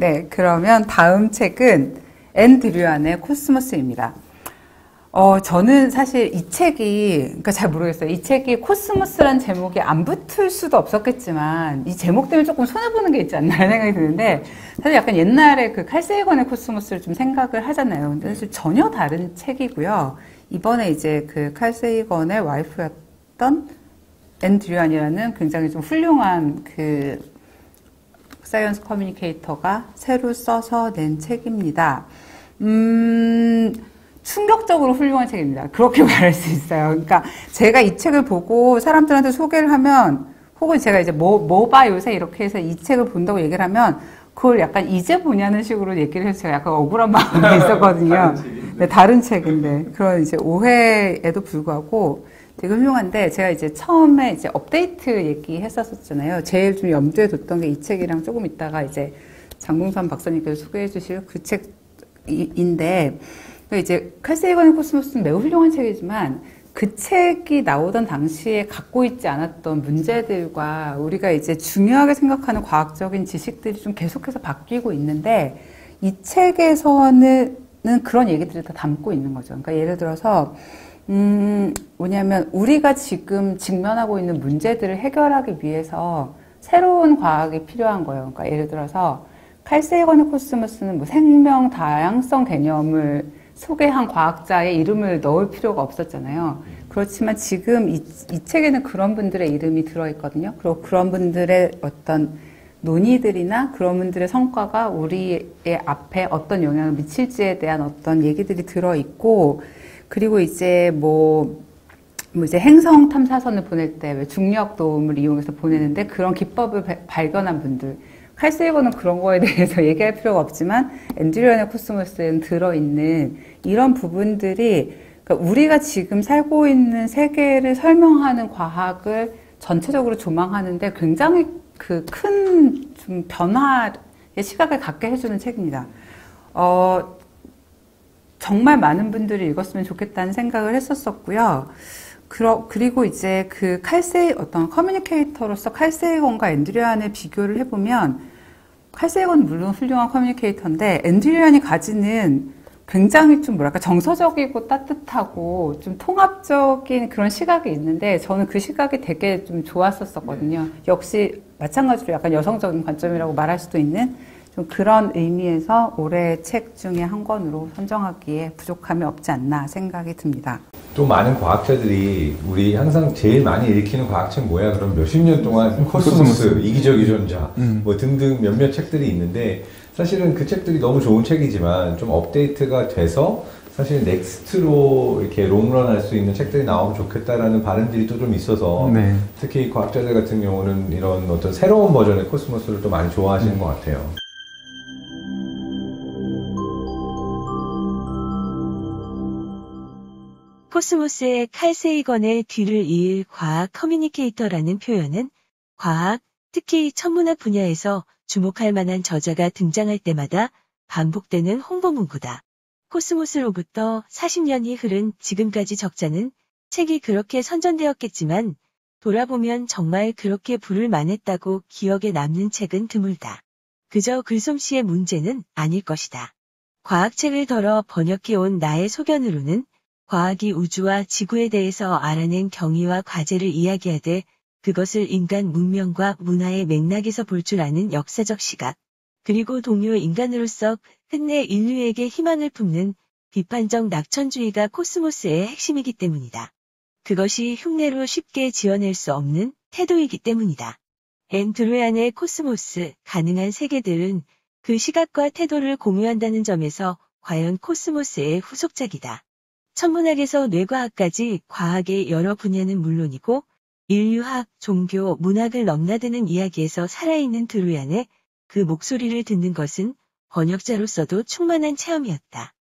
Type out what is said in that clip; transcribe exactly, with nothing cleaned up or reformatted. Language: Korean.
네, 그러면 다음 책은 앤 드류안의 코스모스입니다. 어, 저는 사실 이 책이, 그러니까 잘 모르겠어요. 이 책이 코스모스란 제목이 안 붙을 수도 없었겠지만, 이 제목 때문에 조금 손해보는 게 있지 않나 생각이 드는데, 사실 약간 옛날에 그 칼 세이건의 코스모스를 좀 생각을 하잖아요. 근데 사실 전혀 다른 책이고요. 이번에 이제 그 칼 세이건의 와이프였던 앤 드류안이라는 굉장히 좀 훌륭한 그 사이언스 커뮤니케이터가 새로 써서 낸 책입니다. 음, 충격적으로 훌륭한 책입니다. 그렇게 말할 수 있어요. 그러니까 제가 이 책을 보고 사람들한테 소개를 하면, 혹은 제가 이제 뭐, 뭐 봐 요새 이렇게 해서 이 책을 본다고 얘기를 하면, 그걸 약간 이제 보냐는 식으로 얘기를 해서 제가 약간 억울한 마음이 있었거든요. 다른 네, 다른 책인데. 그런 이제 오해에도 불구하고 되게 훌륭한데, 제가 이제 처음에 이제 업데이트 얘기 했었잖아요. 제일 좀 염두에 뒀던 게 이 책이랑 조금 있다가 이제 장봉선 박사님께서 소개해 주실 그 책인데, 이제 칼 세이건의 코스모스는 매우 훌륭한 책이지만 그 책이 나오던 당시에 갖고 있지 않았던 문제들과 우리가 이제 중요하게 생각하는 과학적인 지식들이 좀 계속해서 바뀌고 있는데, 이 책에서는 그런 얘기들을 다 담고 있는 거죠. 그러니까 예를 들어서 음 뭐냐면 우리가 지금 직면하고 있는 문제들을 해결하기 위해서 새로운 과학이 필요한 거예요. 그러니까 예를 들어서 칼 세이건의 코스모스는 뭐 생명 다양성 개념을 소개한 과학자의 이름을 넣을 필요가 없었잖아요. 그렇지만 지금 이, 이 책에는 그런 분들의 이름이 들어있거든요. 그리고 그런 분들의 어떤 논의들이나 그런 분들의 성과가 우리의 앞에 어떤 영향을 미칠지에 대한 어떤 얘기들이 들어있고, 그리고 이제 뭐, 뭐 이제 행성 탐사선을 보낼 때 왜 중력 도움을 이용해서 보내는데 그런 기법을 바, 발견한 분들, 칼 세이건은 그런 거에 대해서 얘기할 필요가 없지만 앤 드류안의 코스모스에는 들어있는 이런 부분들이, 그러니까 우리가 지금 살고 있는 세계를 설명하는 과학을 전체적으로 조망하는데 굉장히 그 큰 좀 변화의 시각을 갖게 해주는 책입니다. 어, 정말 많은 분들이 읽었으면 좋겠다는 생각을 했었었고요. 그러, 그리고 이제 그 칼 세이, 어떤 커뮤니케이터로서 칼 세이건과 앤 드류안을 비교를 해보면, 칼 세이건은 물론 훌륭한 커뮤니케이터인데 앤 드류안이 가지는 굉장히 좀 뭐랄까 정서적이고 따뜻하고 좀 통합적인 그런 시각이 있는데, 저는 그 시각이 되게 좀 좋았었거든요. 역시 마찬가지로 약간 여성적인 관점이라고 말할 수도 있는 좀 그런 의미에서 올해의 책 중에 한 권으로 선정하기에 부족함이 없지 않나 생각이 듭니다. 또 많은 과학자들이 우리 항상 제일 많이 읽히는 과학책 뭐야? 그럼 몇십 년 동안 코스모스, 이기적인 존자, 음. 뭐 등등 몇몇 책들이 있는데, 사실은 그 책들이 너무 좋은 책이지만 좀 업데이트가 돼서 사실 넥스트로 이렇게 롱런 할 수 있는 책들이 나오면 좋겠다라는 바람들이 또 좀 있어서 네. 특히 과학자들 같은 경우는 이런 어떤 새로운 버전의 코스모스를 또 많이 좋아하시는 음. 것 같아요. 코스모스의 칼 세이건의 뒤를 이을 과학 커뮤니케이터라는 표현은 과학, 특히 천문학 분야에서 주목할 만한 저자가 등장할 때마다 반복되는 홍보 문구다. 코스모스로부터 사십 년이 흐른 지금까지 적자는 책이 그렇게 선전되었겠지만 돌아보면 정말 그렇게 부를 만했다고 기억에 남는 책은 드물다. 그저 글솜씨의 문제는 아닐 것이다. 과학책을 덜어 번역해온 나의 소견으로는 과학이 우주와 지구에 대해서 알아낸 경위와 과제를 이야기하되 그것을 인간 문명과 문화의 맥락에서 볼 줄 아는 역사적 시각, 그리고 동료 인간으로서 끝내 인류에게 희망을 품는 비판적 낙천주의가 코스모스의 핵심이기 때문이다. 그것이 흉내로 쉽게 지어낼 수 없는 태도이기 때문이다. 앤 드류안의 코스모스, 가능한 세계들은 그 시각과 태도를 공유한다는 점에서 과연 코스모스의 후속작이다. 천문학에서 뇌과학까지 과학의 여러 분야는 물론이고 인류학, 종교, 문학을 넘나드는 이야기에서 살아있는 드류안의 그 목소리를 듣는 것은 번역자로서도 충만한 체험이었다.